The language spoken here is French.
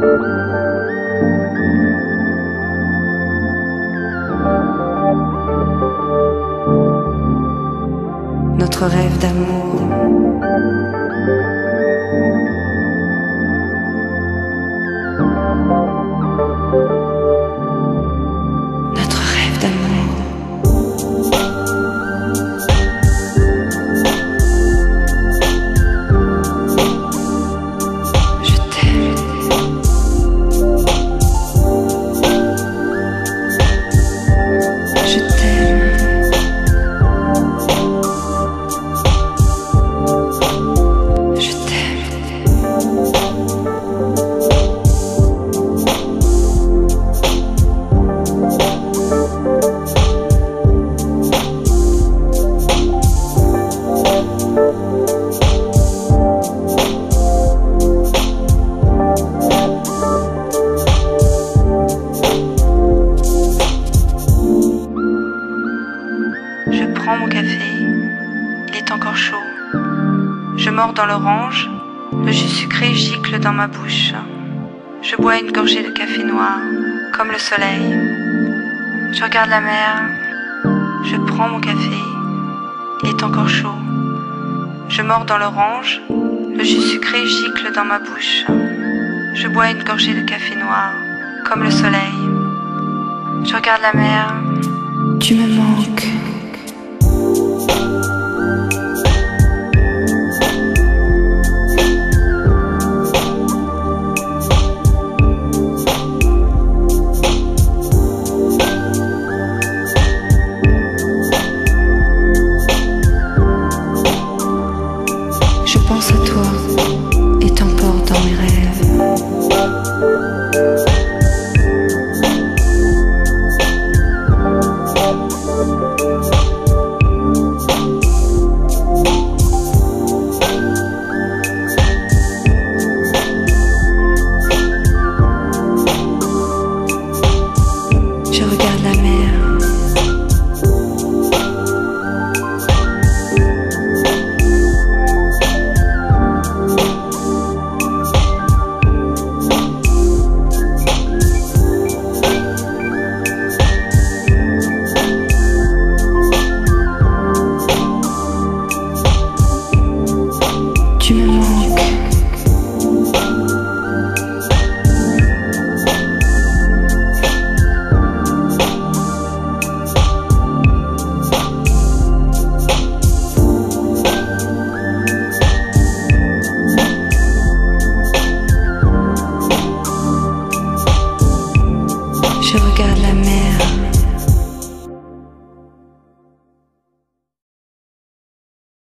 Notre rêve d'amour. Notre rêve d'amour. Je t'aime. Je t'aime. Je prends mon café, il est encore chaud. Je mords dans l'orange, le jus sucré gicle dans ma bouche. Je bois une gorgée de café noir, comme le soleil. Je regarde la mer, je prends mon café, il est encore chaud. Je mords dans l'orange, le jus sucré gicle dans ma bouche. Je bois une gorgée de café noir, comme le soleil. Je regarde la mer. Tu me manques.